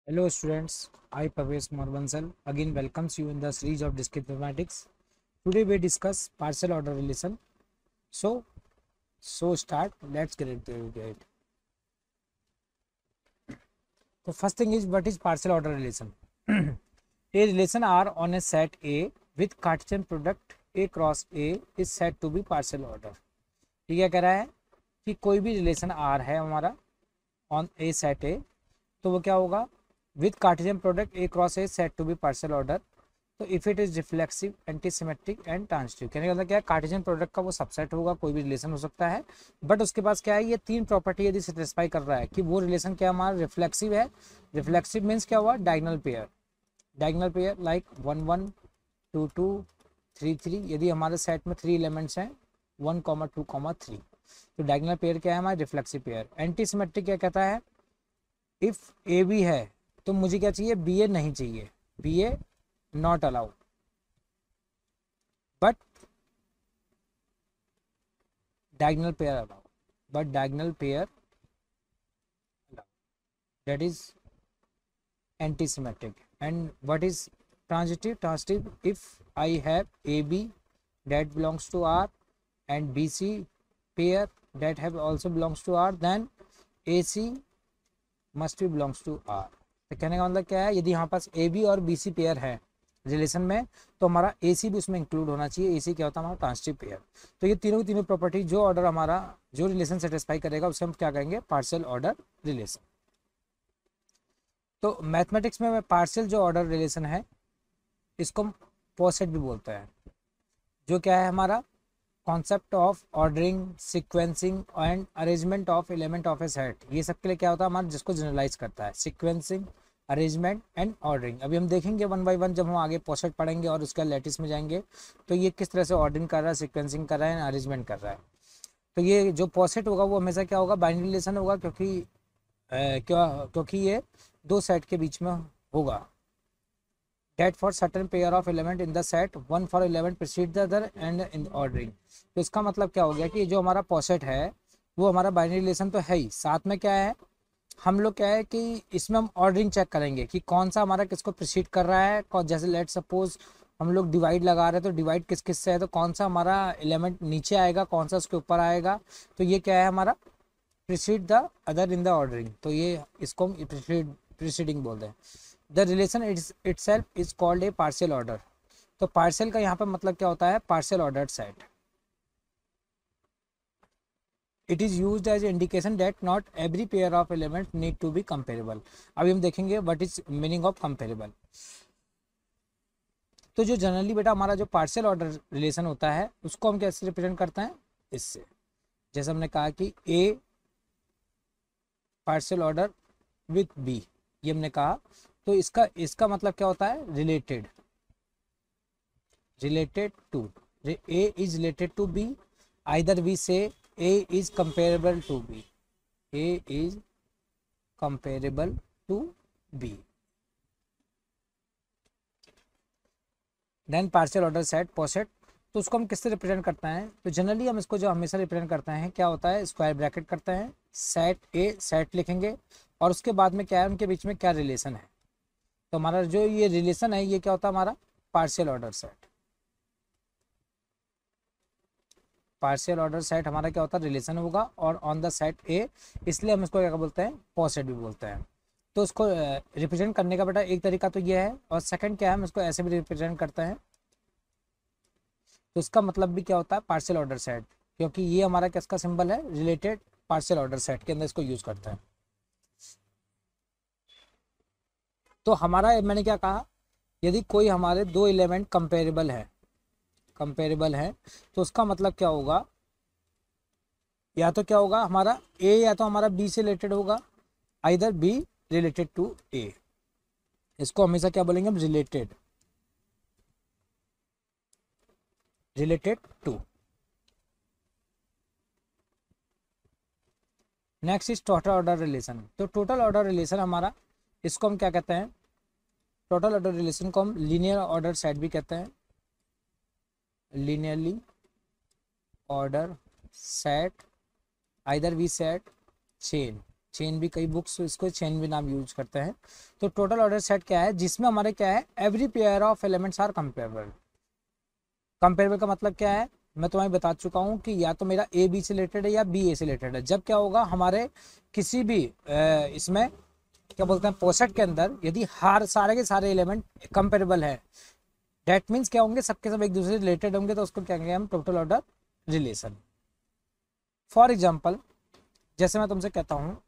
Hello students, I Pavesh Kumar Bansal again welcomes you in the series of discrete mathematics. Today we discuss partial order relation. So start. Let's get into it. The first thing is, what is partial order relation? A relation R on a set A with Cartesian product A cross A is said to be partial order. ये क्या कह रहा है कि कोई भी relation R है हमारा ऑन ए सेट ए, तो वो क्या होगा with Cartesian product A cross A set to B partial order. तो if it is reflexive anti symmetric and transitive, कहने का मतलब क्या है, कार्टेशियन प्रोडक्ट का वो सबसेट होगा, कोई भी रिलेशन हो सकता है, बट उसके पास क्या है, ये तीन प्रॉपर्टी यदि सेटिस्फाई कर रहा है कि वो रिलेशन क्या हमारा रिफ्लेक्सिव है। रिफ्लेक्सिव मीन्स क्या हुआ, diagonal pair, diagonal pair like 1 1 2 2 3 3। यदि हमारे सेट में 3 एलिमेंट्स हैं 1 2 3, तो डायगोनल पेयर क्या है हमारा रिफ्लेक्सिव पेयर। एंटी सिमेट्रिक क्या कहता है, इफ ए बी है तो मुझे क्या चाहिए, बी ए नहीं चाहिए, B A not allow, but diagonal pair allow, but diagonal pair allow, that is anti symmetric. And what is transitive? Transitive if I have A B that belongs to R and BC pair that have also belongs to R, then AC must be belongs to R। तो कहने का मतलब क्या है, यदि यहाँ पास AB और BC पेयर है रिलेशन में, तो हमारा AC भी उसमें इंक्लूड होना चाहिए। AC क्या होता है हमारा ट्रांजिटिव पेयर। तो ये तीनों की तीनों प्रॉपर्टी जो ऑर्डर हमारा जो रिलेशन सेटिस्फाई करेगा उसे हम क्या कहेंगे, पार्शियल ऑर्डर रिलेशन। तो मैथमेटिक्स में पार्शियल जो ऑर्डर रिलेशन है इसको हम पॉसेट भी बोलते हैं, जो क्या है हमारा concept of ordering, sequencing and arrangement of element of a set. ये सब के लिए क्या होता है हमारा, जिसको जनरलाइज करता है, सीक्वेंसिंग, अरेंजमेंट एंड ऑर्डरिंग। अभी हम देखेंगे वन बाय वन, जब हम आगे पॉसेट पढ़ेंगे और उसके लैटिस में जाएंगे, तो ये किस तरह से ऑर्डरिंग कर रहा है, सीक्वेंसिंग कर रहा है, अरेंजमेंट कर रहा है। तो ये जो पॉसेट होगा वो हमेशा क्या होगा, बाइनरी रिलेशन होगा, क्योंकि ये दो सेट के बीच में होगा। that for certain pair of element in the set one for element precede the other and in ordering। तो इसका मतलब क्या हो गया कि जो हमारा पॉसेट है वो हमारा बाइनरी रिलेशन तो है ही, साथ में क्या है, हम लोग क्या है कि इसमें हम ऑर्डरिंग चेक करेंगे कि कौन सा हमारा किसको प्रिसीड कर रहा है। जैसे लेट सपोज हम लोग डिवाइड लगा रहे हैं, तो डिवाइड किस किस से है, तो कौन सा हमारा एलिमेंट नीचे आएगा, कौन सा उसके ऊपर आएगा, तो ये क्या है हमारा precede the other in the ordering. तो ये इसको हम प्रिसीडिंग बोलते हैं। The relation itself is called a partial order. तो पार्शियल का यहाँ पर मतलब क्या होता है, partial ordered set. It is used as indication that not every pair of element need to be comparable. अभी हम देखेंगे what is meaning of comparable. तो जो जनरली बेटा हमारा जो पार्शियल ऑर्डर रिलेशन होता है उसको हम कैसे रिप्रेजेंट करते हैं, इससे। जैसे हमने कहा कि A partial order with B, ये हमने कहा, तो इसका मतलब क्या होता है, related, related to, A is related to B, either we say A is comparable to B, A is comparable to B. Then partial order set poset, तो उसको हम किससे रिप्रेजेंट करते हैं, तो जनरली हम इसको जो हमेशा रिप्रेजेंट करते हैं क्या होता है, स्क्वायर ब्रैकेट करते हैं, सेट ए सेट लिखेंगे, और उसके बाद में क्या है, उनके बीच में क्या रिलेशन है। तो हमारा जो ये रिलेशन है ये क्या होता है हमारा partial order set. Partial order set हमारा क्या होता है, रिलेशन होगा और ऑन द सेट ए, इसलिए हम इसको क्या बोलते हैं, पॉसेट भी बोलते हैं। तो उसको रिप्रेजेंट करने का बेटा एक तरीका तो ये है, और सेकंड क्या है, हम इसको ऐसे भी रिप्रेजेंट करते हैं। तो इसका मतलब भी क्या होता है, पार्शियल ऑर्डर सेट, क्योंकि ये हमारा किसका सिंबल है, रिलेटेड पार्शियल ऑर्डर सेट के अंदर इसको यूज करते हैं। तो हमारा मैंने क्या कहा, यदि कोई हमारे दो एलिमेंट कंपेरेबल है, कंपेरेबल है, तो उसका मतलब क्या होगा, या तो क्या होगा हमारा ए या तो हमारा बी से रिलेटेड होगा, either B related to A. इसको हमेशा क्या बोलेंगे हम, related, related to. Next is total order relation. तो टोटल ऑर्डर रिलेशन हमारा, इसको हम क्या कहते हैं, टोटल ऑर्डर रिलेशन को हम लीनियर ऑर्डर सेट भी कहते हैं, linearly order set, either we set chain. Chain भी, कई बुक्स इसको चेन भी नाम यूज करते हैं। तो टोटल ऑर्डर सेट क्या है, जिसमें हमारे क्या है, every pair of elements are comparable. Comparable का मतलब क्या है, मैं तुम्हें बता चुका हूँ कि या तो मेरा ए बी से रिलेटेड है या बी ए से रिलेटेड है। जब क्या होगा, हमारे किसी भी इसमें क्या बोलते हैं, पोसेट के अंदर यदि हर सारे के सारे एलिमेंट कंपेरेबल है, डेट मीन्स क्या होंगे, सबके सब एक दूसरे से रिलेटेड होंगे, तो उसको क्या कहेंगे हम, total order relation. For example, जैसे मैं तुमसे कहता हूँ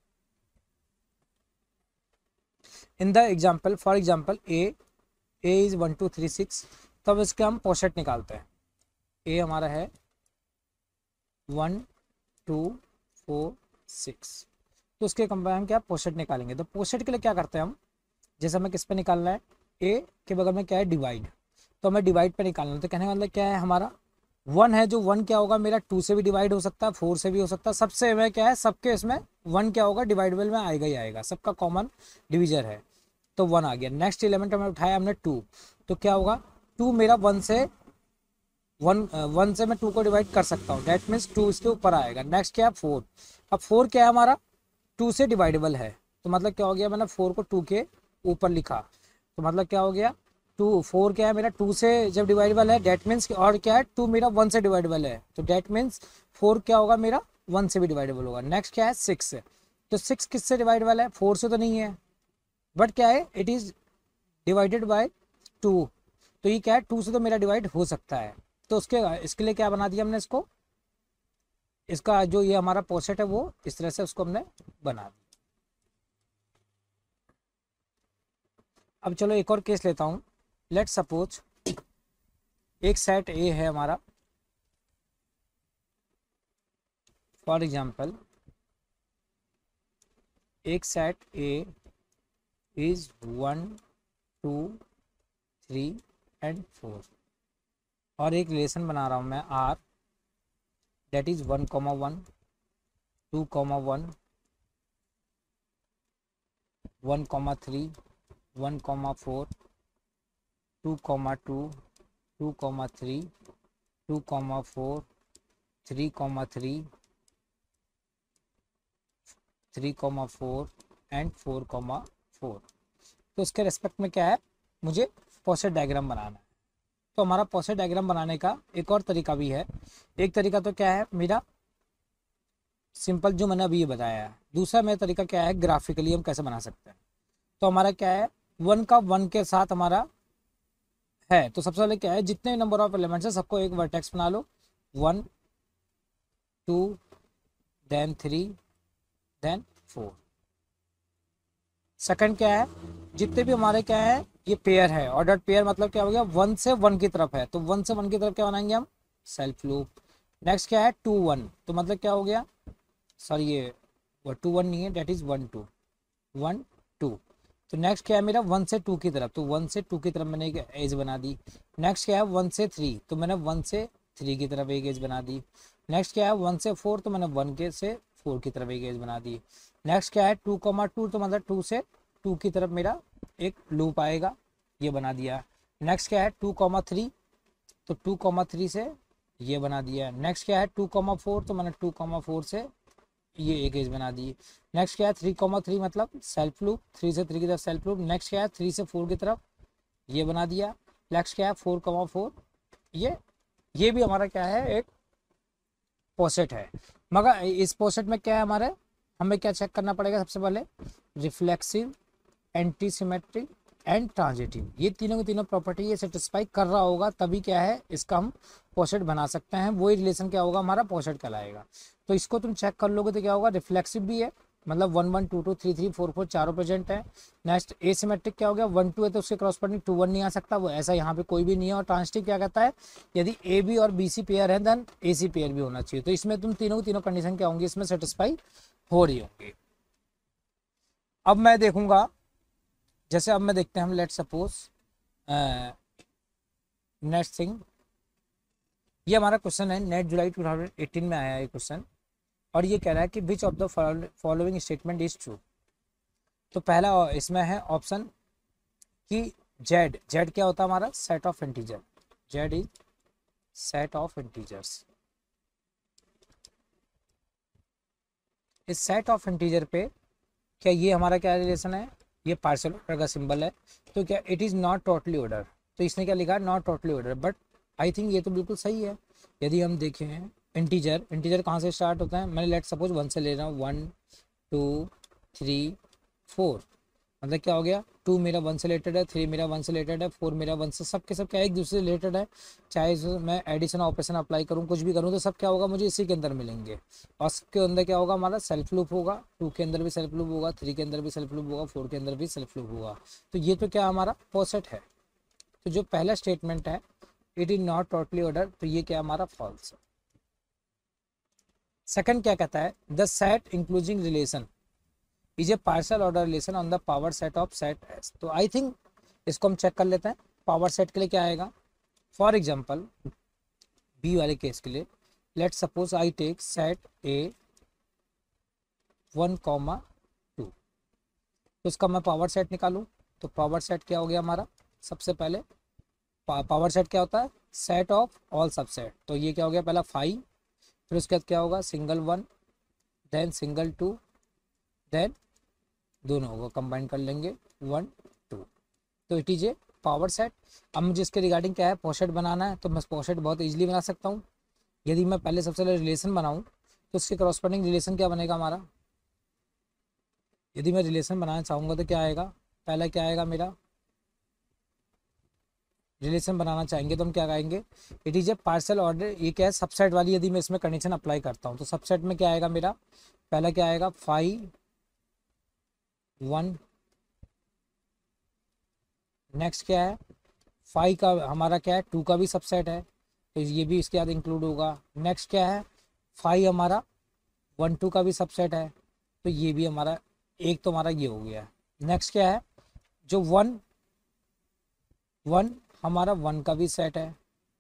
in the example, for example A is 1 2 3 6, तब इसके हम पोसेट निकालते हैं। ए हमारा है 1 2 4 6, तो उसके कंपेयर हम क्या पोसेट निकालेंगे। तो पोसेट के लिए क्या करते हैं हम, जैसे हमें किस पे निकालना है, ए के बगल में क्या है, डिवाइड, तो हमें डिवाइड पे निकालना है। तो कहने का मतलब क्या है, हमारा 1 है, जो 1 क्या होगा मेरा 2 से भी डिवाइड हो सकता है, 4 से भी हो सकता है, सबसे में क्या है, सबके इसमें 1 क्या होगा, डिवाइडेबल में आएगा ही आएगा, सबका कॉमन डिविजर है, तो 1 आ गया। नेक्स्ट एलिमेंट हमें उठाया हमने 2, तो क्या होगा, 2 मेरा 1 से 1 से मैं 2 को डिवाइड कर सकता हूँ, डेट मीन्स 2 इसके ऊपर आएगा। नेक्स्ट क्या है 4, अब 4 क्या है हमारा 2 से डिवाइडेबल है, तो मतलब क्या हो गया, मैंने 4 को 2 के ऊपर लिखा, तो मतलब क्या हो गया, 4 क्या है मेरा 2 से जब डिवाइडेबल है, डेट मीन्स, और क्या है 2 मेरा 1 से डिवाइडेबल है, तो डेट मीन्स 4 क्या होगा मेरा 1 से भी डिवाइडेबल होगा। नेक्स्ट क्या है 6, तो 6 किससे डिवाइडेबल है, 4 से तो नहीं है, बट क्या है, इट इज डिवाइडेड बाय 2, तो ये क्या है 2 से तो मेरा डिवाइड हो सकता है, तो इसके लिए क्या बना दिया हमने, इसको, इसका जो ये हमारा पोसेट है वो इस तरह से उसको हमने बना दिया। अब चलो एक और केस लेता हूँ। लेट सपोज एक सेट ए है हमारा, फॉर एग्जाम्पल एक सेट ए इज 1 2 3 एंड 4, और एक रिलेशन बना रहा हूँ मैं आर, दैट इज 1 1 2 1 1 3 1 4 2 2 2 3 2 4 3 3 3 4 एंड 4 4। तो उसके रेस्पेक्ट में क्या है, मुझे पोसेट डायग्राम बनाना है। तो हमारा पोसेट डायग्राम बनाने का एक और तरीका भी है। एक तरीका तो क्या है मेरा सिंपल, जो मैंने अभी ये बताया है। दूसरा मेरा तरीका क्या है, ग्राफिकली हम कैसे बना सकते हैं। तो हमारा क्या है, 1 का 1 के साथ हमारा है, तो सबसे पहले क्या है, जितने नंबर ऑफ एलिमेंट्स है सबको एक वर्टेक्स बना लो, 1 2 देन 3 देन 4। सेकंड क्या है, जितने भी हमारे क्या है ये पेयर है, ऑर्डर्ड पेयर, मतलब क्या हो गया 1 से 1 की तरफ है, तो 1 से 1 की तरफ क्या बनाएंगे हम, सेल्फ लूप। नेक्स्ट क्या है 2 1, तो मतलब क्या हो गया, सॉरी ये 2 1 नहीं है, डेट इज 1 2 1 2। तो नेक्स्ट क्या है मेरा 1 से 2 की तरफ, तो 1 से 2 की तरफ मैंने एक एज बना दी। नेक्स्ट क्या है 1 से 3, तो मैंने 1 से 3 की तरफ एक एज बना दी। नेक्स्ट क्या है 1 से 4, तो मैंने 1 के से 4 की तरफ एक एज बना दी। नेक्स्ट क्या है 2 2, तो मतलब 2 से 2 की तरफ मेरा एक लूप आएगा, ये बना दिया। नेक्स्ट क्या है 2 3, तो 2 3 से ये बना दिया। नेक्स्ट क्या है 2 4, तो मैंने 2 4 से ये एक एज बना दी। नेक्स्ट क्या है 3 3, मतलब सेल्फ लूप, 3 से 3 की तरफ सेल्फ लूप। नेक्स्ट क्या है 3 से 4 की तरफ ये बना दिया। नेक्स्ट क्या है 4 4, ये भी हमारा क्या है एक पोसेट है। मगर इस पोसेट में क्या है हमारे, हमें क्या चेक करना पड़ेगा, सबसे पहले reflexive, anti symmetric and transitive, ये तीनों की तीनों प्रॉपर्टी ये सेटिस्फाई कर रहा होगा, तभी क्या है इसका हम पोसेट बना सकते हैं। वही रिलेशन क्या होगा हमारा पोसेट कहलाएगा। तो इसको तुम चेक कर लोगे तो क्या होगा, रिफ्लेक्सिव भी है, मतलब 1 1 2 2 3 3 4 4 चारों प्रेजेंट है। नेक्स्ट एसिमेट्रिक क्या हो गया, 1 2 है तो उसके क्रॉसपोंडिंग 2 1 नहीं आ सकता, वो ऐसा यहाँ पे कोई भी नहीं है। और ट्रांजिटिव क्या कहता है, यदि ए बी और बी सी पेयर है देन ए सी पेयर भी होना चाहिए। तो इसमें तुम तीनों की तीनों कंडीशन क्या होंगी, इसमें सेटिस्फाई हो रही होंगी। अब मैं देखूंगा, जैसे अब मैं देखते हैं हम, लेट सपोज नेक्स्ट थिंग, ये हमारा क्वेश्चन है, नेट जुलाई 2018 में आया है क्वेश्चन, और ये कह रहा है कि which of the following statement is true. तो पहला इसमें है ऑप्शन कि जेड, जेड क्या होता है हमारा set of integer, Z is set of integers. इस सेट ऑफ इंटीजर पे क्या ये हमारा क्या रिलेशन है, ये पार्शियल ऑर्डर का सिंबल है, तो क्या it is not totally order, तो इसने क्या लिखा है not totally order, but I think ये तो बिल्कुल सही है। यदि हम देखें इंटीजर, इंटीजर कहाँ से स्टार्ट होता है, मैंने लेट सपोज 1 से ले रहा हूँ, 1 2 3 4, मतलब क्या हो गया 2 मेरा 1 से रिलेटेड है, 3 मेरा 1 से रिलेटेड है, 4 मेरा 1 से, सब के सब क्या एक दूसरे से रिलेटेड है। चाहे मैं एडिशन ऑपरेशन अप्लाई करूँ, कुछ भी करूँ, तो सब क्या होगा मुझे इसी के अंदर मिलेंगे। और सबके अंदर क्या होगा हमारा सेल्फ लूप होगा, 2 के अंदर भी सेल्फ लूप होगा, 3 के अंदर भी सेल्फ लूप होगा, 4 के अंदर भी सेल्फ लूप होगा। तो ये तो क्या हमारा पोसेट है। तो जो पहला स्टेटमेंट है it is not totally order, तो ये क्या हमारा फॉल्स है। सेकंड क्या कहता है, the set including relation is a partial order relation on the power set of set S. तो आई थिंक इसको हम चेक कर लेते हैं। पावर सेट के लिए क्या आएगा, फॉर एग्जांपल बी वाले केस के लिए let suppose I take set A 1, 2, तो इसका मैं पावर सेट निकालूं, तो पावर सेट क्या हो गया हमारा, सबसे पहले पावर सेट क्या होता है, सेट ऑफ ऑल सबसेट, तो ये क्या हो गया पहला 5, फिर उसके बाद क्या होगा सिंगल 1, देन सिंगल 2, देन दोनों को कंबाइन कर लेंगे 1 2, तो it is a power set. अब मुझे इसके रिगार्डिंग क्या है पोसेट बनाना है, तो मैं पोसेट बहुत इजीली बना सकता हूँ। यदि मैं पहले सबसे पहले रिलेशन बनाऊँ तो उसके करस्पॉन्डिंग रिलेशन क्या बनेगा हमारा, यदि मैं रिलेशन बनाना चाहूँगा तो क्या आएगा, पहला क्या आएगा मेरा, रिलेशन बनाना चाहेंगे तो हम क्या कहेंगे, it is a partial order, ये क्या है सबसेट वाली, यदि मैं इसमें कंडीशन अप्लाई करता हूँ तो सबसेट में क्या आएगा मेरा, पहला क्या आएगा 5 1, नेक्स्ट क्या है 5 का हमारा क्या है 2 का भी सबसेट है, तो ये भी इसके साथ इंक्लूड होगा। नेक्स्ट क्या है 5 हमारा 1 2 का भी सबसेट है, तो ये भी हमारा एक तो हमारा ये हो गया। नेक्स्ट क्या है जो 1 1 हमारा 1 का भी सेट है।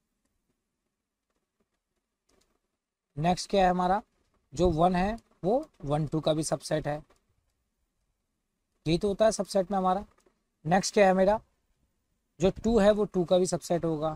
नेक्स्ट क्या है हमारा जो 1 है वो 1 2 का भी सबसेट है, यही तो होता है सबसेट में हमारा। नेक्स्ट क्या है मेरा जो 2 है वो 2 का भी सबसेट होगा।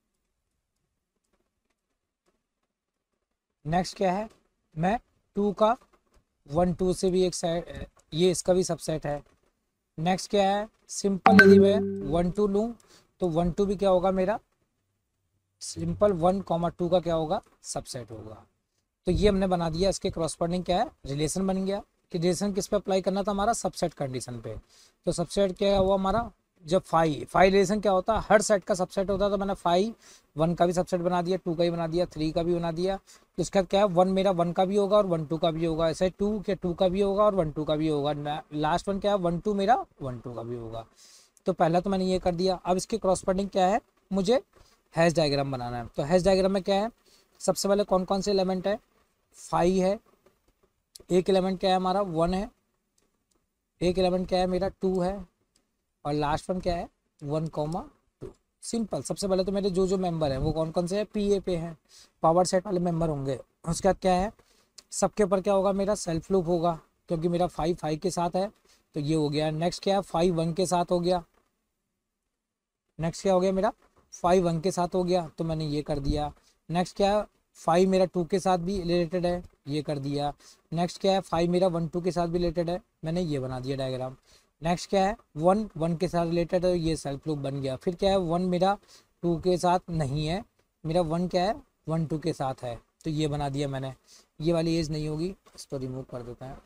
नेक्स्ट क्या है मैं 2 का 1 2 से भी एक सेट, ये इसका भी सबसेट है। नेक्स्ट क्या है सिंपल, यदि मैं 1 2 लूँ तो 1 2 भी क्या होगा मेरा सिंपल 1 2 का क्या होगा सबसेट होगा। तो ये हमने बना दिया, इसके क्रॉसपॉन्डिंग क्या है रिलेशन बन गया कि रिलेशन किस पे अप्लाई करना था हमारा सबसेट कंडीशन पे। तो सबसेट क्या हुआ हमारा, जब 5 रिलेशन क्या होता है हर सेट का सबसेट होता है, तो मैंने 5 1 का भी सबसेट बना दिया, 2 का भी बना दिया, 3 का भी बना दिया। तो इसका क्या है 1 मेरा 1 का भी होगा और 1 2 का भी होगा, ऐसे 2 के 2 का भी होगा और 1 2 का भी होगा। लास्ट वन क्या है 1 2 मेरा 1 2 का भी होगा। तो पहला तो मैंने ये कर दिया। अब इसके क्रॉसपॉन्डिंग क्या है मुझे हैश डायग्राम बनाना है। तो हैश डायग्राम में क्या है सबसे पहले कौन कौन से एलिमेंट है 5 है, एक एलिमेंट क्या है हमारा 1 है, एक एलिमेंट क्या है मेरा 2 है, और लास्ट वन क्या है 1 2। सिंपल, सबसे पहले तो मेरे जो जो मेंबर हैं वो कौन कौन से हैं पीए पे हैं, पावर सेट वाले मेंबर होंगे। उसके बाद क्या है सबके ऊपर क्या होगा मेरा सेल्फ लूप होगा, क्योंकि मेरा 5 के साथ है तो ये हो गया। नेक्स्ट क्या है 5 1 के साथ हो गया, नेक्स्ट क्या हो गया मेरा 5 1 के साथ हो गया, तो मैंने ये कर दिया। नेक्स्ट क्या है 5 मेरा 2 के साथ भी रिलेटेड है, ये कर दिया। नेक्स्ट क्या है 5 मेरा 1 2 के साथ भी रिलेटेड है, मैंने ये बना दिया डायग्राम। नेक्स्ट क्या है 1 1 के साथ रिलेटेड है, ये सेल्फ लूप बन गया। फिर क्या है 1 मेरा 2 के साथ नहीं है, मेरा 1 क्या है 1 2 के साथ है, तो ये बना दिया मैंने। ये वाली एज नहीं होगी, इसको रिमूव कर देते हैं।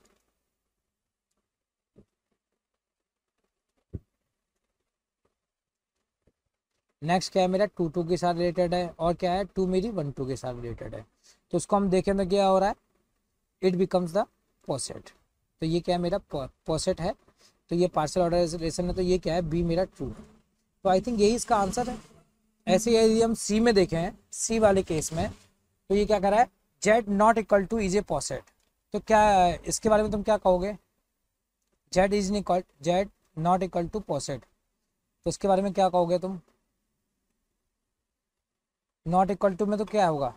नेक्स्ट क्या है मेरा 2 2 के साथ रिलेटेड है, और क्या है 2 मेरी 1 2 के साथ रिलेटेड है। तो उसको हम देखें तो क्या हो रहा है इट बिकम्स द पोसेट। तो ये क्या है मेरा पोसेट है, तो ये पार्शियल ऑर्डर रिलेशन है, तो ये क्या है बी मेरा ट्रू। तो आई थिंक यही इसका आंसर है। ऐसे यदि हम सी में देखें, सी वाले केस में तो ये क्या कर रहा है Z not equal to is a poset. तो क्या इसके बारे में तुम क्या कहोगे, Z not equal to poset, तो इसके बारे में क्या कहोगे तुम। नॉट इक्वल टू में तो क्या होगा,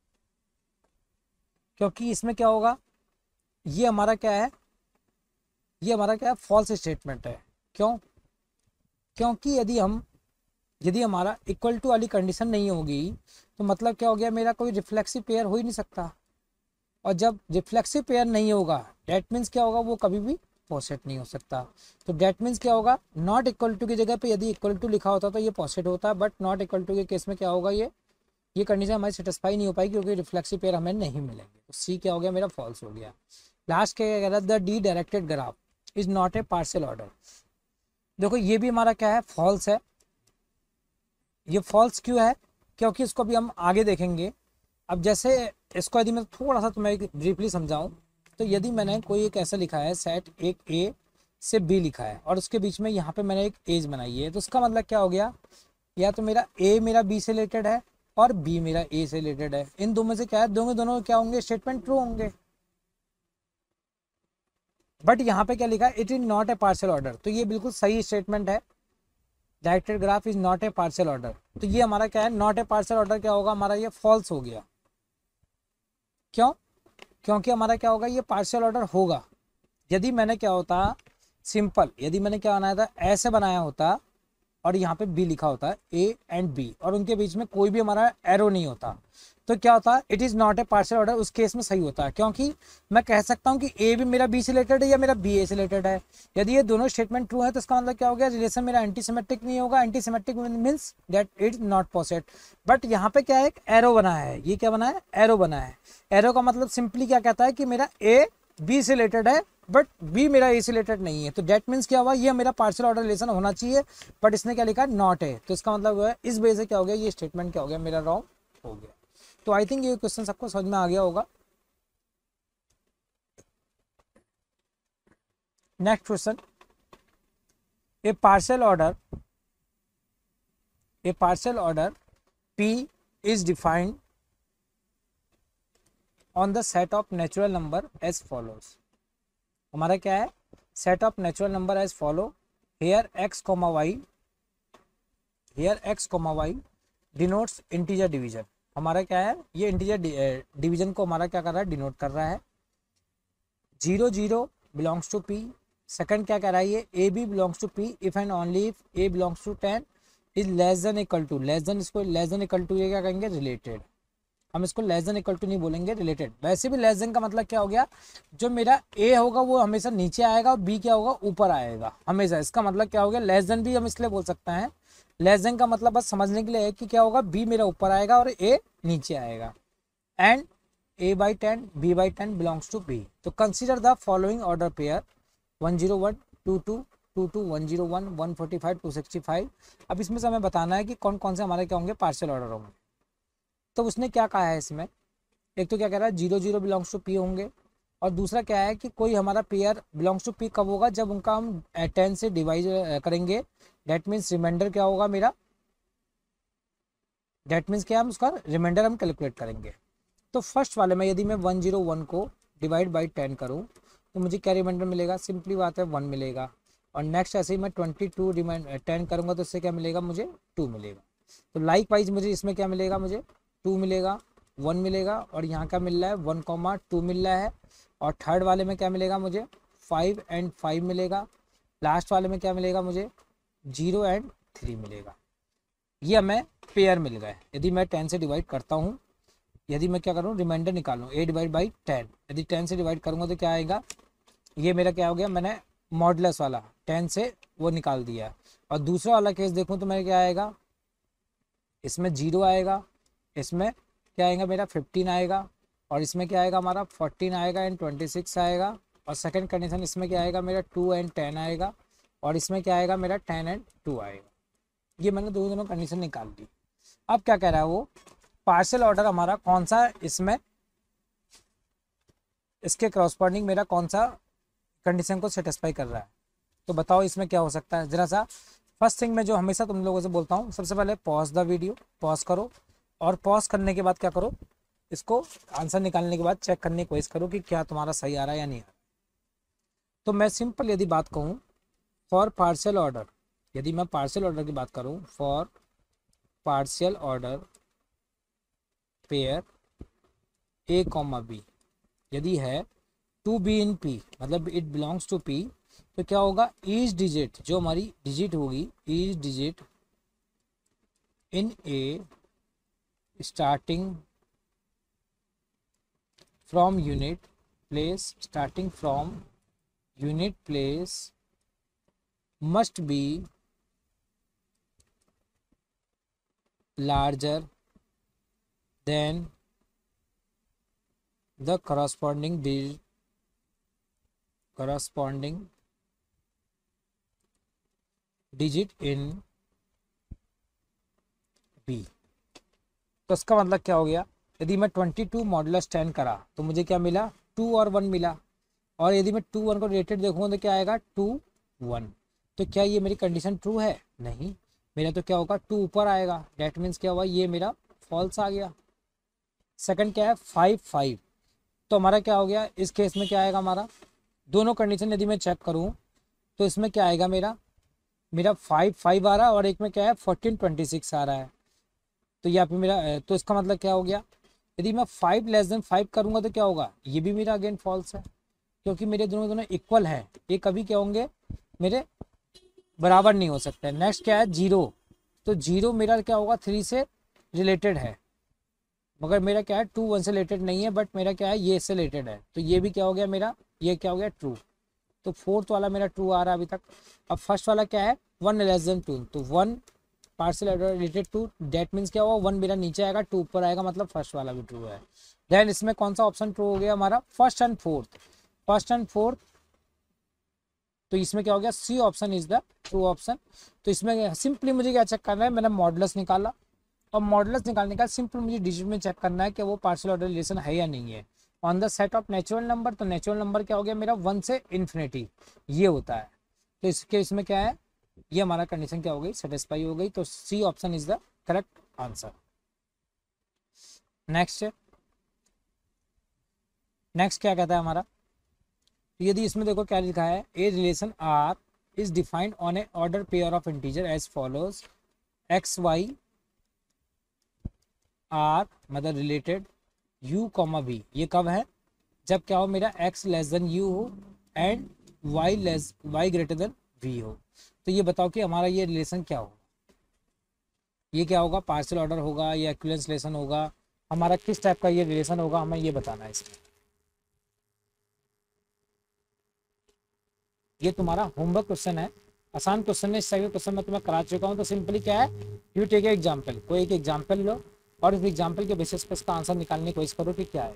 क्योंकि इसमें क्या होगा ये हमारा क्या है, ये हमारा क्या है फॉल्स स्टेटमेंट है। क्यों, क्योंकि यदि हमारा इक्वल टू वाली कंडीशन नहीं होगी तो मतलब क्या हो गया मेरा कोई रिफ्लेक्सिव पेयर हो ही नहीं सकता। और जब रिफ्लेक्सिव पेयर नहीं होगा डेट मीन्स क्या होगा वो कभी भी पॉसेट नहीं हो सकता। तो डेट मीन्स क्या होगा, नॉट इक्वल टू की जगह पे यदि इक्वल टू लिखा होता तो ये पॉसेट होता, बट नॉट इक्वल टू के केस में क्या होगा, ये कंडीशन हमारी सेटिस्फाई नहीं हो पाएगी क्योंकि रिफ्लेक्सिव पेयर हमें नहीं मिलेंगे। तो सी क्या हो गया मेरा, फॉल्स हो गया। लास्ट क्या कह रहा है, the D directed graph is not a partial order. देखो ये भी हमारा क्या है, फॉल्स है। ये फॉल्स क्यों है, क्योंकि इसको भी हम आगे देखेंगे। अब जैसे इसको यदि मैं थोड़ा सा तुम्हें ब्रीफली समझाऊं, तो यदि मैंने कोई एक ऐसा लिखा है सेट, एक ए से बी लिखा है और उसके बीच में यहाँ पे मैंने एक एज बनाई है, तो उसका मतलब क्या हो गया, या तो मेरा ए मेरा बी से रिलेटेड है और बी मेरा ए से रिलेटेड है। इन दो में से क्या है, दोनों क्या होंगे, स्टेटमेंट ट्रू होंगे। बट यहाँ पे क्या लिखा है, it is not a partial order, तो ये बिल्कुल सही स्टेटमेंट है। Directed graph is not a partial order, तो ये हमारा क्या है, नॉट ए पार्शियल ऑर्डर क्या होगा हमारा, ये फॉल्स हो गया। क्यों, क्योंकि हमारा क्या होगा, ये पार्शियल ऑर्डर होगा यदि मैंने क्या होता, सिंपल यदि मैंने क्या बनाया था, ऐसे बनाया होता और यहाँ पे बी लिखा होता है, ए एंड बी, और उनके बीच में कोई भी हमारा एरो नहीं होता, तो क्या होता, it is not a partial order, उस केस में सही होता है। क्योंकि मैं कह सकता हूँ कि ए भी मेरा बी से रिलेटेड है या मेरा बी ए से रिलेटेड है। यदि ये दोनों स्टेटमेंट ट्रू है तो इसका मतलब क्या हो गया, रिलेशन मेरा एंटीसिमेट्रिक नहीं होगा। Antisymmetric means that it not poset. But यहाँ पे क्या है, एक एरो बना है, ये क्या बना है, एरो बना है। एरो का मतलब सिंपली क्या कहता है कि मेरा ए बी से रिलेटेड है बट बी मेरा ए से रिलेटेड नहीं है। तो डेट मीन्स क्या हुआ, ये मेरा पार्शियल ऑर्डर रिलेशन होना चाहिए, बट इसने क्या लिखा, नॉट है। तो इसका मतलब है इस वजह से क्या हो गया, ये स्टेटमेंट क्या हो गया, मेरा रॉन्ग हो गया। तो आई थिंक ये क्वेश्चन सबको समझ में आ गया होगा। Next question, A partial order P is defined on the set of natural number as follows। हमारा क्या है, set of natural number as follow, here x, y denotes integer division। हमारा क्या है, ये इंटीजर डिवीजन को हमारा क्या कर रहा है, डिनोट कर रहा है। 0 0 बिलोंग्स टू P। सेकंड क्या कह रहा है, ये A B belongs to P if and only if A belongs to 10 is less than equal to, less than, इसको लेस देन इक्वल टू ये क्या कहेंगे, रिलेटेड। हम इसको लेस देन इक्वल टू नहीं बोलेंगे, रिलेटेड। वैसे भी लेस देन का मतलब क्या हो गया, जो मेरा ए होगा वो हमेशा नीचे आएगा और बी क्या होगा, ऊपर आएगा हमेशा। इसका मतलब क्या हो गया, लेस देन भी हम इसलिए बोल सकते हैं, लेस देन का मतलब बस समझने के लिए है कि क्या होगा, बी मेरा ऊपर आएगा और ए नीचे आएगा। And a by 10 b by 10 belongs to b। तो consider the following order pair 101 22 22 101 145 265। अब इसमें से हमें बताना है कि कौन कौन से हमारे क्या होंगे, पार्शियल ऑर्डर होंगे। तो उसने क्या कहा है इसमें, एक तो क्या कह रहा है 0 0 बिलोंग्स टू p होंगे, और दूसरा क्या है कि कोई हमारा पेयर बिलोंग्स टू p कब होगा, जब उनका हम 10 से डिवाइड करेंगे। डेट मीन्स रिमाइंडर क्या होगा मेरा, डेट मीन्स क्या, हम उसका रिमाइंडर हम कैलकुलेट करेंगे। तो फर्स्ट वाले में यदि मैं 101 को डिवाइड बाई 10 करूँ तो मुझे क्या रिमाइंडर मिलेगा, सिंपली बात है 1 मिलेगा। और नेक्स्ट ऐसे ही मैं 22 10 करूँगा तो इससे क्या मिलेगा, मुझे 2 मिलेगा। तो लाइक वाइज मुझे इसमें क्या मिलेगा, मुझे 2 मिलेगा, 1 मिलेगा, और यहाँ क्या मिल रहा है 1,2 मिल रहा है। और थर्ड वाले में क्या मिलेगा मुझे, 5 and 5 मिलेगा। लास्ट वाले में क्या मिलेगा मुझे, 0 and 3 मिलेगा। ये हमें पेयर मिल गए। यदि मैं 10 से डिवाइड करता हूँ, यदि मैं क्या करूँ, रिमाइंडर निकालूँ, a डिवाइड बाई 10, यदि 10 से डिवाइड करूँगा तो क्या आएगा, ये मेरा क्या हो गया, मैंने मॉडुलस वाला 10 से वो निकाल दिया। और दूसरा वाला केस देखूँ तो मेरा क्या आएगा, इसमें 0 आएगा, इसमें क्या आएगा मेरा 15 आएगा, और इसमें क्या आएगा हमारा 14 आएगा एंड 26 आएगा। और सेकंड कंडीशन इसमें क्या आएगा मेरा 2 and 10 आएगा, और इसमें क्या आएगा मेरा 10 and 2 आएगा। ये मैंने दोनों कंडीशन निकाल दी। अब क्या कह रहा है वो, पार्शियल ऑर्डर हमारा कौन सा, इसमें इसके क्रॉसपॉन्डिंग मेरा कौन सा कंडीशन को सेटिस्फाई कर रहा है। तो बताओ इसमें क्या हो सकता है, ज़रा सा। फर्स्ट थिंग मैं जो हमेशा तुम लोगों से बोलता हूँ, सबसे पहले पॉज द वीडियो, पॉज करो, और पॉज करने के बाद क्या करो, इसको आंसर निकालने के बाद चेक करने की कोशिश करो कि क्या तुम्हारा सही आ रहा है या नहीं आ रहा। तो मैं सिंपल यदि बात कहूँ, फॉर पार्शियल ऑर्डर, यदि मैं पार्शियल ऑर्डर की बात करूँ, for partial order pair a, b यदि है टू बी इन p, मतलब इट बिलोंग्स टू p, तो क्या होगा, ईच डिजिट, जो हमारी डिजिट होगी, each digit in a starting from unit place, starting from unit place must be larger than the corresponding digit in B। तो इसका मतलब क्या हो गया, यदि मैं 22 मॉडुलस 10 करा तो मुझे क्या मिला, 2 और 1 मिला, और यदि मैं 2 1 को रिलेटेड देखूंगा तो क्या आएगा 2 1। तो क्या ये मेरी कंडीशन ट्रू है, नहीं, मेरा तो क्या होगा 2 ऊपर आएगा, डेट मीन्स क्या हुआ, ये मेरा फॉल्स आ गया। सेकंड क्या है 5 5, तो हमारा क्या हो गया, इस केस में क्या आएगा हमारा, दोनों कंडीशन यदि मैं चेक करूं तो इसमें क्या आएगा, मेरा मेरा 5 5 आ रहा है और एक में क्या है 14 26 आ रहा है। तो यहाँ पे मेरा तो इसका मतलब क्या हो गया, यदि मैं 5 लेस देन 5 करूंगा तो क्या होगा, ये भी मेरा अगेन फॉल्स है, क्योंकि मेरे दोनों दोनों इक्वल है, ये कभी क्या होंगे, मेरे बराबर नहीं हो सकते। नेक्स्ट क्या है 0, तो 0 मेरा क्या होगा 3 से रिलेटेड है, मगर मेरा क्या है 2 1 से रिलेटेड नहीं है, बट मेरा क्या है ये से रिलेटेड है, तो ये भी क्या हो गया मेरा, ये क्या हो गया ट्रू। तो फोर्थ वाला मेरा ट्रू आ रहा है अभी तक। अब फर्स्ट वाला क्या है 1 लेस देन 2, तो 1 partial order related to, that means क्या होगा 1 मेरा नीचे आएगा 2 ऊपर आएगा, मतलब फर्स्ट वाला भी ट्रू है। देन इसमें कौन सा ऑप्शन ट्रू हो गया हमारा, फर्स्ट एंड फोर्थ, तो इसमें क्या हो गया, C option is the true option. तो इसमें सिंपली मुझे क्या चेक करना है, मैंने मॉडुलस निकाला, और मॉडुलस निकालने का सिंपल मुझे डिजिट में चेक करना है कि वो पार्शियल ऑर्डर रिलेशन है या नहीं है। On the set of natural number, तो नेचुरल नंबर क्या हो गया मेरा 1 से इन्फिनिटी ये होता है, तो इसके इसमें क्या है, ये हमारा कंडीशन क्या हो गई, सेटिस्फाई हो गई, तो C option is the correct answer. Next क्या कहता है हमारा, तो यदि इसमें देखो क्या लिखा है, A relation R is defined on a order pair of integer as follows, X Y R मतलब रिलेटेड यू कॉमा वी, ये कब है, जब क्या हो मेरा एक्स लेस देन यू हो and Y greater than V हो। तो ये बताओ कि हमारा ये रिलेशन क्या होगा, ये क्या होगा, पार्शियल ऑर्डर होगा या इक्विवेलेंस रिलेशन होगा, हमारा किस टाइप का ये रिलेशन होगा, हमें ये बताना है इसमें। ये तुम्हारा होमवर्क क्वेश्चन है, आसान क्वेश्चन है, इस टाइप के क्वेश्चन मैं तुम्हें करा चुका हूँ। तो सिंपली क्या है, यू टेक ए एग्जाम्पल, कोई एक एग्जाम्पल लो और इस एग्जाम्पल के बेसिस पे इसका आंसर निकालने की कोशिश करो कि क्या है।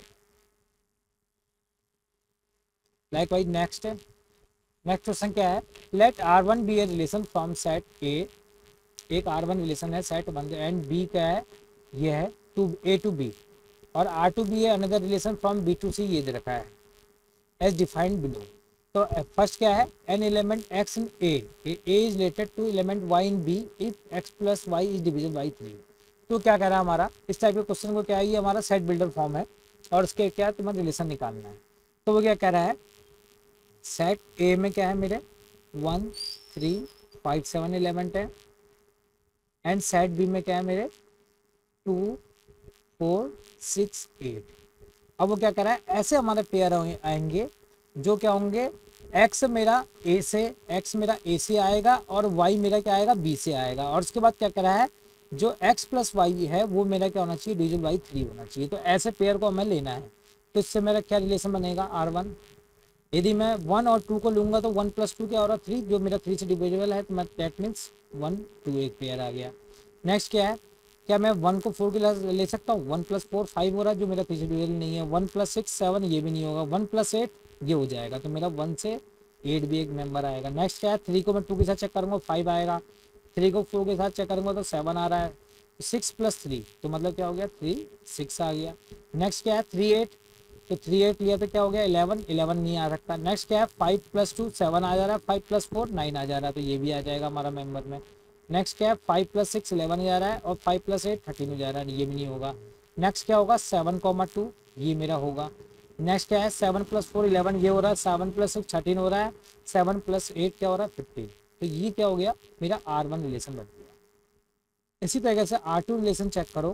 लाइक वाइज नेक्स्ट क्वेश्चन क्या है, let R1 be a relation from set A, एक R1 रिलेशन है सेट 1 एंड बी क्या है, ये है टू ए टू बी, और R2 बी है another relation from B to C, ये दे रखा है एज डिफाइंड बिलो। तो फर्स्ट क्या है, an element X in A is related to element Y in B if X plus Y is division by 3। तो क्या कह रहा है हमारा, इस टाइप के क्वेश्चन को क्या है, ये हमारा सेट बिल्डर फॉर्म है और उसके क्या तुम्हें रिलेशन निकालना है। तो वो क्या कह रहा है, सेट ए में क्या है मेरे 1 3 5 7 एलिमेंट है, एंड सेट बी में क्या है मेरे 2 4 6 8। अब वो क्या कर रहा है, ऐसे हमारे पेयर आएंगे जो क्या होंगे, एक्स मेरा ए से आएगा और वाई मेरा क्या आएगा बी से आएगा, और उसके बाद क्या कर रहा है, जो एक्स प्लस वाई है वो मेरा क्या होना चाहिए, डिविजन बाई 3 होना चाहिए। तो ऐसे पेयर को हमें लेना है, तो इससे मेरा क्या रिलेशन बनेगा R1। यदि मैं 1 और 2 को लूंगा तो 1 + 2 क्या हो रहा है 3, जो मेरा 3 से डिविजिबल है, तो मैं दैट मीन्स 1 2 एक पेयर आ गया। नेक्स्ट क्या है, क्या मैं 1 को 4 के ले सकता हूँ, 1 + 4 5 हो रहा है, जो मेरा 3 से डिविजिबल नहीं है। 1 + 6 7, ये भी नहीं होगा। 1 + 8 ये हो जाएगा, तो मेरा 1 से 8 भी एक मेंबर आएगा। नेक्स्ट क्या है, 3 को मैं 2 के साथ चेक करूँगा 5 आएगा, 3 को 4 के साथ चेक करूँगा तो 7 आ रहा है। 6 + 3 तो मतलब क्या हो गया 3 6 आ गया। नेक्स्ट क्या है 3 8, तो 3 8 लिया तो क्या हो गया 11 11 नहीं आ सकता। नेक्स्ट क्या है 5 + 2 7 आ जा रहा है, 5 + 4 9 आ जा रहा है, तो ये भी आ जाएगा हमारा मेंबर में। नेक्स्ट क्या है 5 + 6 11 जा रहा है, और 5 + 8 13 हो जा रहा है, ये भी नहीं होगा। नेक्स्ट क्या होगा 7, 2 ये मेरा होगा। नेक्स्ट क्या है 7 + 4 11 ये हो रहा है, 7 + 6 13 हो रहा है, 7 + 8 क्या हो रहा है 15। तो ये क्या हो गया मेरा R1 रिलेशन बन गया। इसी तरीके से R2 रिलेशन चेक करो।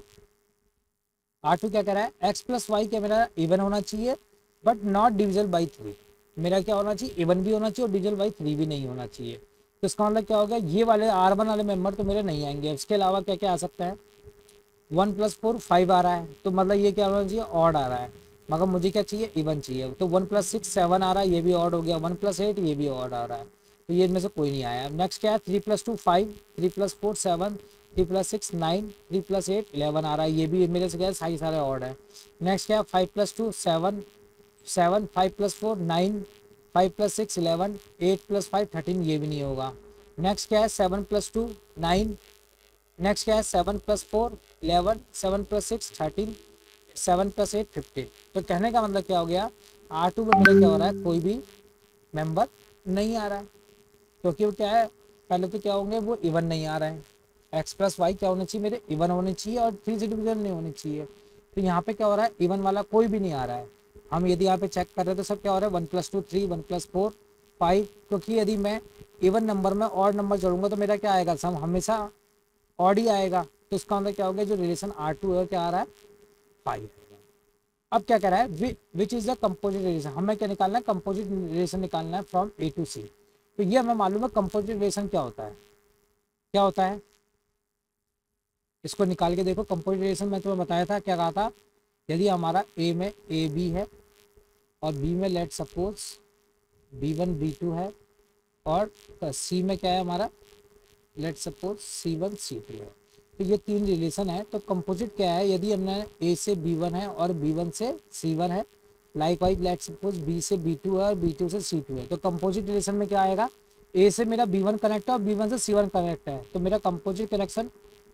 R2 क्या कह रहा है, एक्स प्लस वाई क्या मेरा इवन होना चाहिए बट नॉट डिविजल बाई 3। मेरा क्या होना चाहिए, इवन भी होना चाहिए और डिविजल बाई 3 भी नहीं होना चाहिए। तो इसका मतलब क्या होगा, ये वाले R1 वाले मेंबर तो मेरे नहीं आएंगे। इसके अलावा क्या क्या आ सकता है, 1 + 4 5 आ रहा है, तो मतलब ये क्या होना चाहिए ऑड आ रहा है। मगर मुझे क्या चाहिए, इवन चाहिए। तो 1+6 7 आ रहा है, ये भी ऑड हो गया। 1+8 ये भी ऑड आ रहा है, तो ये इनमें से कोई नहीं आया। नेक्स्ट क्या है, 3+2 5, 3+4 7, 3+6 9, 3+8 11 आ रहा है, ये भी मेरे से क्या है, सारी सारे ऑड है। नेक्स्ट क्या है, 5+2 7, 7, 5+4 9, 5+6 11, 8+5 13, ये भी नहीं होगा। नेक्स्ट क्या है, 7+2 9, नेक्स्ट क्या है, 7+4 11, 7+6 13, 7+8 15। तो कहने का मतलब क्या हो गया, R2 में मेरा क्या हो रहा है, कोई भी मेंबर नहीं आ रहा है, क्योंकि वो क्या है, पहले तो क्या होंगे, वो इवन नहीं आ रहे हैं। x+y क्या होने चाहिए, मेरे इवन होने चाहिए और 3 से डिविजन नहीं होने चाहिए। तो यहाँ पे क्या हो रहा है, इवन वाला कोई भी नहीं आ रहा है। हम यदि यहाँ पे चेक कर रहे हैं तो सब क्या हो रहा है, 1+2 3, 1+4 5, क्योंकि यदि मैं इवन नंबर में और नंबर जोड़ूंगा तो मेरा क्या आएगा, सम हमेशा ऑड ही आएगा। तो इसका मतलब क्या हो गया, जो रिलेशन R2 है क्या आ रहा है, 5। अब क्या कह रहा है, which is the composite relation, हमें क्या निकालना है, कंपोजिट रिलेशन निकालना है फ्रॉम A to C। तो ये हमें मालूम है कंपोजिट रिलेशन क्या होता है, क्या होता है, इसको निकाल के देखो। कंपोजिट रिलेशन मैं तुम्हें बताया था, क्या कहा था, यदि हमारा A में AB है और B में लेट सपोज B1 B2 है, और C में क्या है हमारा, लेट सपोज C1 C2 है, तो ये 3 रिलेशन है। तो कंपोजिट क्या है, यदि हमने A से B1 है और B1 से C1 है, likewise let suppose B से B2 है और B2 से C2 है, तो कंपोजिट रिलेशन में क्या आएगा, A से मेरा B1 कनेक्ट है और B1 से C1 कनेक्ट है, तो मेरा कंपोजिट कनेक्शन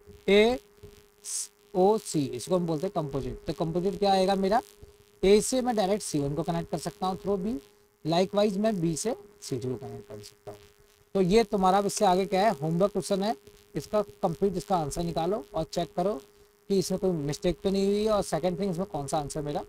AOC, इसको हम बोलते हैं कंपोजिट। तो कंपोजिट क्या आएगा मेरा, A से मैं डायरेक्ट C1 को कनेक्ट कर सकता हूँ थ्रू B, लाइक वाइज मैं B से C2 को कनेक्ट कर सकता हूँ। तो ये तुम्हारा इससे आगे क्या है, होमवर्क क्वेश्चन है, इसका कंप्लीट इसका आंसर निकालो और चेक करो कि इसमें कोई मिस्टेक तो नहीं हुई है, और सेकंड थिंग इसमें कौन सा आंसर मेरा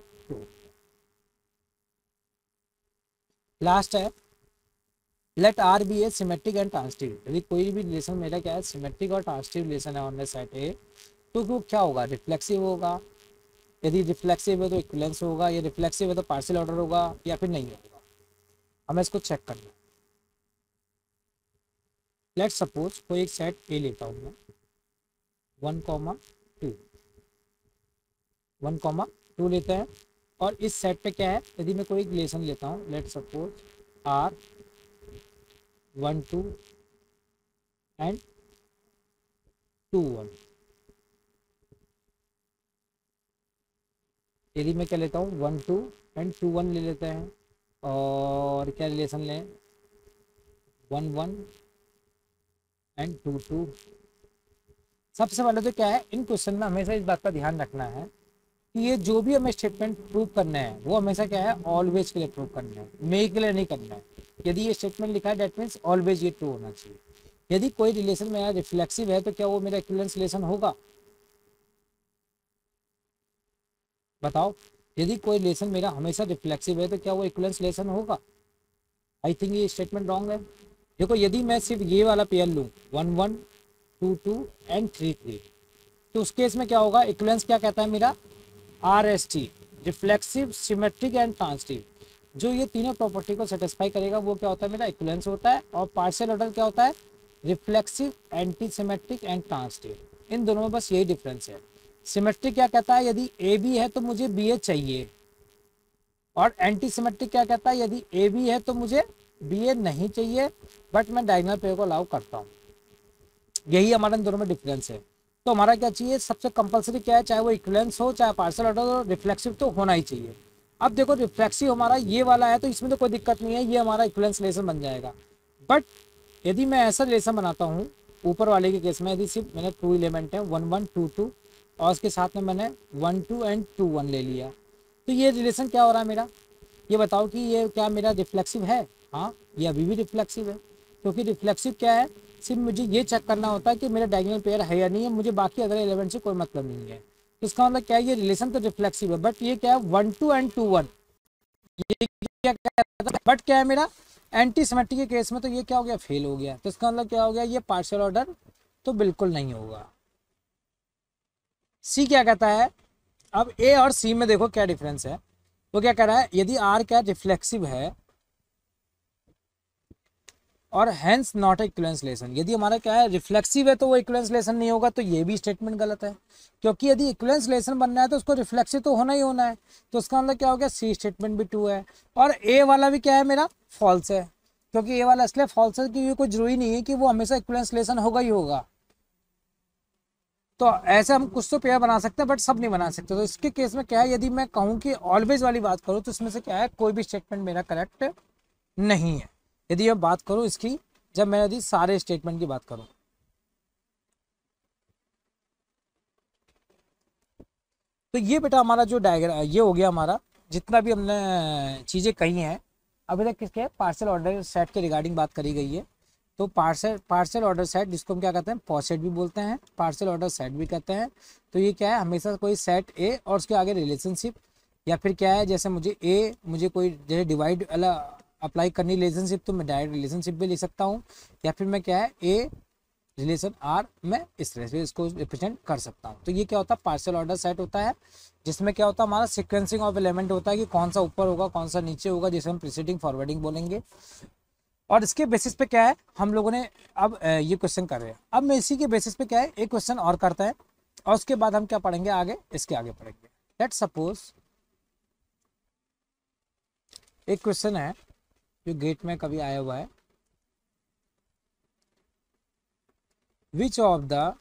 लास्ट है। Let R be a symmetric and transitive, यदि कोई भी रिलेशन मेरा क्या है, सिमेट्रिक और ट्रांसिटिव रिलेशन है ऑन द सेट ए, तो वो क्या होगा, रिफ्लेक्सिव होगा। यदि रिफ्लेक्सिव है तो इक्विवेलेंस होगा, या रिफ्लेक्सिव है तो पार्शियल ऑर्डर होगा, या फिर नहीं होगा, हमें इसको चेक करना है। लेट सपोज कोई एक सेट ए लेता हूँ मैं, 1,2 1,2 लेते हैं, और इस सेट पे क्या है, यदि मैं कोई रिलेशन लेता हूँ, लेट सपोज R12 एंड 21, यदि मैं क्या लेता हूँ 1,2 एंड 2,1 ले लेते हैं, और क्या रिलेशन लें, 1,1 एंड 2,2। सबसे पहले तो क्या है, इन क्वेश्चन में हमेशा इस बात का ध्यान रखना है कि ये जो भी हमें स्टेटमेंट प्रूव करना है वो हमेशा क्या है, ऑलवेज के लिए प्रूव करना है, मे के लिए नहीं करना है। यदि ये स्टेटमेंट लिखा है दैट मीन्स ऑलवेज ये ट्रू होना चाहिए। यदि कोई रिलेशन मेरा रिफ्लेक्सिव है तो क्या वो मेरा इक्विवेलेंस रिलेशन होगा, बताओ। यदि कोई रिलेशन मेरा हमेशा रिफ्लेक्सिव है तो क्या वो इक्विवेलेंस रिलेशन होगा। आई थिंक ये स्टेटमेंट रॉन्ग है। देखो यदि मैं सिर्फ ये वाला पेयर लूँ 1,1 2,2 एंड 3,3, तो उस केस में क्या होगा, इक्विवेलेंस क्या कहता है मेरा, RST, reflexive symmetric and transitive. जो ये तीनों प्रॉपर्टी को सेटिस्फाई करेगा वो क्या होता है, मेरा इक्विवेलेंस होता है। और पार्शियल ऑर्डर क्या होता है, reflexive anti symmetric and transitive. इन दोनों में बस यही डिफरेंस है। सिमेट्रिक क्या कहता है, यदि ए बी है तो मुझे बी ए चाहिए, और एंटी सिमेट्रिक क्या कहता है, यदि ए बी है तो मुझे बी ए नहीं चाहिए, बट मैं डायगोनल पेयर को अलाउ करता हूँ। यही हमारा इन दोनों में डिफरेंस है। तो हमारा क्या चाहिए, सबसे कंपलसरी क्या है, चाहे वो इक्विवेलेंस हो चाहे पार्शियल ऑर्डर हो, रिफ्लेक्सिव तो होना ही चाहिए। अब देखो रिफ्लेक्सिव हमारा ये वाला है तो इसमें तो कोई दिक्कत नहीं है, ये हमारा इक्विवेलेंस रिलेशन बन जाएगा। बट यदि मैं ऐसा रिलेशन बनाता हूँ, ऊपर वाले के केस में यदि सिर्फ मैंने 2 एलिमेंट है 1,1 2,2, और उसके साथ में मैंने 1,2 एंड 2,1 ले लिया, तो ये रिलेशन क्या हो रहा है मेरा, ये बताओ कि ये क्या मेरा रिफ्लेक्सिव है। हाँ, ये अभी भी रिफ्लेक्सिव है, क्योंकि रिफ्लेक्सिव क्या है, सिर्फ मुझे ये चेक करना होता है कि मेरा डायगोनल पेयर है या नहीं है, मुझे बाकी अदर एलिमेंट से कोई मतलब नहीं है। तो इसका मतलब क्या है, ये रिलेशन तो रिफ्लेक्सिव है, बट ये क्या है 1,2 एंड 2,1, ये क्या बट क्या है मेरा एंटी सिमेट्रिक के केस में, तो ये क्या हो गया, फेल हो गया। तो इसका मतलब क्या हो गया, ये पार्शियल ऑर्डर तो बिल्कुल नहीं होगा। सी क्या कहता है, अब ए और सी में देखो क्या डिफरेंस है। वो क्या कह रहा है, यदि आर क्या रिफ्लेक्सिव है और हेंस नॉट इक्विवेलेंस रिलेशन। यदि हमारा क्या है रिफ्लेक्सिव है तो वो इक्विवेलेंस रिलेशन नहीं होगा, तो ये भी स्टेटमेंट गलत है, क्योंकि यदि इक्विवेलेंस रिलेशन बनना है तो उसको रिफ्लेक्सिव तो होना ही होना है। तो उसका मतलब क्या हो गया, सी स्टेटमेंट भी ट्रू है। और ए वाला भी क्या है मेरा फॉल्स है, क्योंकि ए वाला इसलिए फॉल्स है क्योंकि कोई जरूरी नहीं है कि वो हमेशा इक्विवेलेंस रिलेशन होगा ही होगा। तो ऐसे हम कुछ तो पेयर बना सकते हैं बट सब नहीं बना सकते। तो इसके केस में क्या है, यदि मैं कहूँ कि ऑलवेज वाली बात करूँ तो इसमें से क्या है कोई भी स्टेटमेंट मेरा करेक्ट नहीं है। यदि मैं बात करूँ इसकी, जब मैं यदि सारे स्टेटमेंट की बात करूँ, तो ये बेटा हमारा जो डायग्राम ये हो गया हमारा जितना भी हमने चीज़ें कही हैं अभी तक किसके पार्शियल ऑर्डर सेट के रिगार्डिंग बात करी गई है। तो पार्शियल ऑर्डर सेट जिसको हम क्या कहते हैं पॉसेट भी बोलते हैं, पार्शियल ऑर्डर सेट भी कहते हैं। तो ये क्या है हमेशा कोई सेट ए और उसके आगे रिलेशनशिप, या फिर क्या है जैसे मुझे कोई जैसे डिवाइड अप्लाई करनी रिलेशनशिप तो मैं डायरेक्ट रिलेशनशिप भी लिख सकता हूँ, या फिर मैं क्या है ए रिलेशन आर मैं इस तरह से इसको रिप्रेजेंट कर सकता हूँ। तो ये क्या होता है पार्शियल ऑर्डर सेट होता है, जिसमें क्या होता है हमारा सीक्वेंसिंग ऑफ एलिमेंट होता है कि कौन सा ऊपर होगा कौन सा नीचे होगा, जिसे हम प्रीसीडिंग फॉरवर्डिंग बोलेंगे। और इसके बेसिस पे क्या है हम लोगों ने अब ये क्वेश्चन कर रहे हैं। अब मैं इसी के बेसिस पे क्या है एक क्वेश्चन और करता है और उसके बाद हम क्या पढ़ेंगे आगे, इसके आगे पढ़ेंगे। लेट्स सपोज एक क्वेश्चन है जो गेट में कभी आया हुआ है, which of the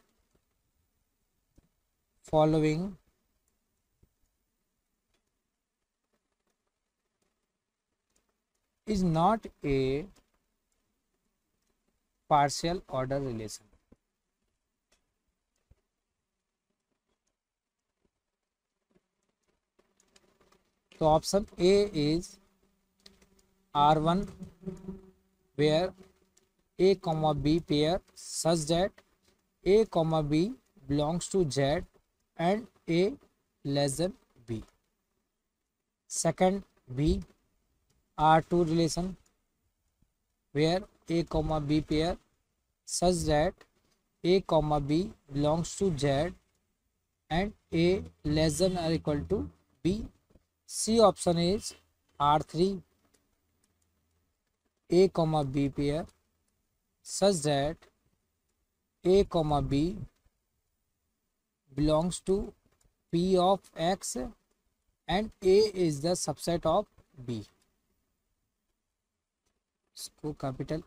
following is not a partial order relation। तो option A is R1 where a comma b pair such that a comma b belongs to Z and a less than b। Second b R2 relation where a comma b pair such that a comma b belongs to Z and a less than or equal to b। C option is R3 a comma b pair such that a comma b belongs to p of x and a is the subset of b। इसको capital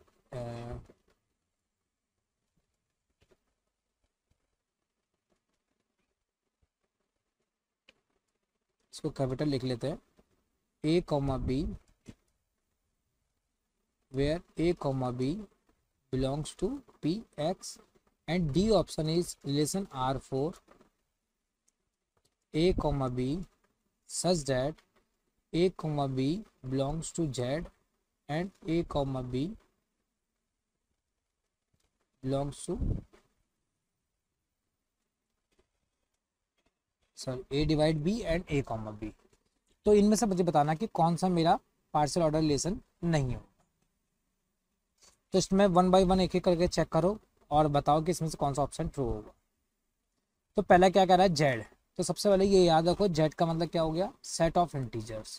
इसको capital लिख लेते हैं a comma b where a comma b belongs to p x and D option is relation R4 a comma b such that a comma b belongs to Z and a comma b belongs to a divide b and a comma b। तो इनमें से मुझे बताना कि कौन सा मेरा partial order relation नहीं हो। तो इसमें वन बाय वन एक एक करके चेक करो और बताओ कि इसमें से कौन सा ऑप्शन ट्रू होगा। तो पहला क्या कह रहा है जेड, तो सबसे पहले ये याद रखो जेड का मतलब क्या हो गया सेट ऑफ इंटीजर्स।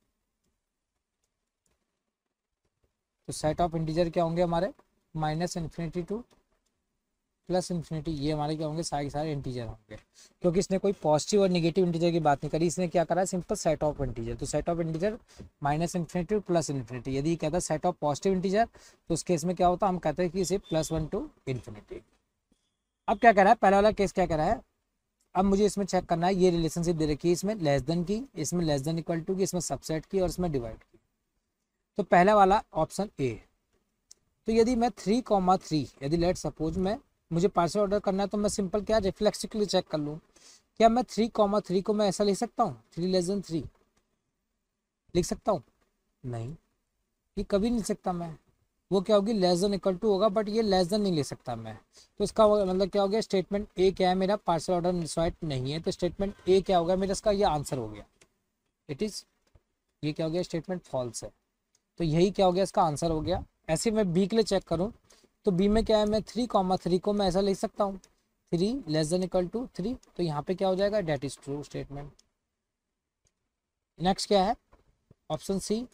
तो सेट ऑफ इंटीजर क्या होंगे हमारे -इन्फिनिटी टू +इन्फिनिटी, ये हमारे क्या होंगे सारे के सारे इंटीजर होंगे, क्योंकि इसने कोई पॉजिटिव और नेगेटिव इंटीजर की बात नहीं करी, इसने क्या करा है सिंपल सेट ऑफ इंटीजर। तो set of integer -infinity to +infinity. यदि कहता है सेट ऑफ पॉजिटिव इंटीजर तो उस केस में क्या होता है हम कहते हैं कि इसे +1 टू इन्फिनिटी। अब क्या कह रहा है पहला वाला केस क्या कह रहा है, अब मुझे इसमें चेक करना है ये रिलेशनशिप दे रखी है इसमें लेस देन की, इसमें लेस देन इक्वल टू की, इसमें सबसेट की और इसमें डिवाइड की। तो पहला वाला ऑप्शन ए। तो यदि मैं 3,3 यदि लेट सपोज मुझे पार्शियल ऑर्डर करना है तो मैं सिंपल क्या रिफ्लेक्सिवली चेक कर लूँ, क्या मैं 3,3 को मैं ऐसा लिख सकता हूँ 3 लेस देन 3 लिख सकता हूँ, नहीं ये कभी नहीं लिख सकता मैं, वो क्या होगी लेस देन इक्वल टू होगा, बट ये लेस देन नहीं ले सकता मैं। तो इसका मतलब क्या हो गया स्टेटमेंट ए क्या है मेरा पार्शियल ऑर्डर सेट नहीं है, तो स्टेटमेंट ए क्या होगा मेरा इसका ये आंसर हो गया इट इज़, ये क्या हो गया स्टेटमेंट फॉल्स है। तो यही क्या हो गया इसका आंसर हो गया। ऐसे मैं बी के लिए चेक करूँ तो बी में क्या है मैं 3,3 को मैं ऐसा लिख सकता हूँ 3 लेस देन इक्वल टू 3, तो यहाँ पे क्या हो जाएगा that is true statement. Next क्या है option C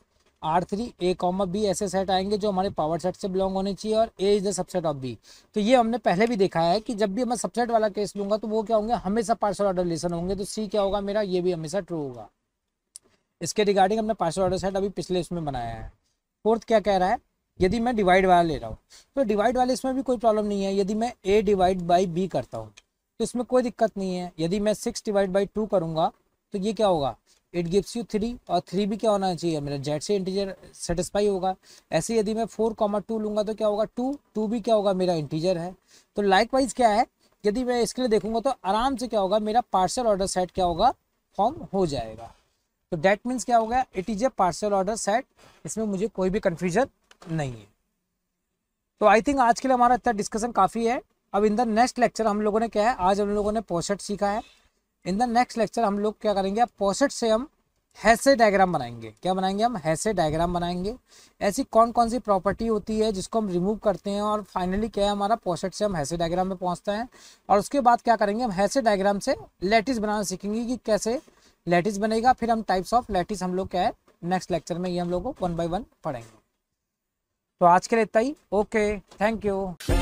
R3 A comma B ऐसे सेट आएंगे जो हमारे पावर सेट से बिलोंग होने चाहिए और A is the subset of B। तो ये हमने पहले भी देखा है कि जब भी मैं सबसेट वाला केस लूंगा तो वो क्या होंगे, हमेशा पार्शियल ऑर्डर रिलेशन होंगे। तो C क्या होगा मेरा, ये भी हमेशा ट्रू होगा। इसके रिगार्डिंग हमने पार्शियल ऑर्डर सेट अभी पिछले इसमें बनाया है। फोर्थ क्या कह रहा है, यदि मैं डिवाइड वाला ले रहा हूँ तो डिवाइड वाले इसमें भी कोई प्रॉब्लम नहीं है। यदि मैं A डिवाइड बाई B करता हूँ तो इसमें कोई दिक्कत नहीं है। यदि मैं 6 डिवाइड बाई 2 करूँगा तो ये क्या होगा, इट गिव्स यू 3, और 3 भी क्या होना चाहिए मेरा, जेड से इंटीजर सेटिस्फाई होगा। ऐसे यदि मैं 4,2 लूँगा तो क्या होगा, 2 भी क्या होगा मेरा इंटीजर है। तो लाइकवाइज क्या है, यदि मैं इसके लिए देखूंगा तो आराम से क्या होगा मेरा पार्शियल ऑर्डर सेट क्या होगा, फॉर्म हो जाएगा। तो डेट मीन्स क्या हो गया, it is a partial order set. इसमें मुझे कोई भी कंफ्यूजन नहीं है। तो आई थिंक आज के लिए हमारा इतना डिस्कशन काफ़ी है। अब इन द नेक्स्ट लेक्चर हम लोगों ने क्या है, आज हम लोगों ने पोसेट सीखा है। इन द नेक्स्ट लेक्चर हम लोग क्या करेंगे, अब पोसेट से हम हैसे डायग्राम बनाएंगे। क्या बनाएंगे हम, हैसे डायग्राम बनाएंगे। ऐसी कौन कौन सी प्रॉपर्टी होती है जिसको हम रिमूव करते हैं और फाइनली क्या है हमारा पोसेट से हम हैसे डायग्राम में पहुंचते हैं। और उसके बाद क्या करेंगे, हम हैसे डायग्राम से लैटिस बनाना सीखेंगे कि कैसे लैटिस बनेगा। फिर हम टाइप्स ऑफ लैटिस हम लोग क्या है नेक्स्ट लेक्चर में ये हम लोग को 1 बाय 1 पढ़ेंगे। तो आज के लिए इतना ही। Okay, thank you.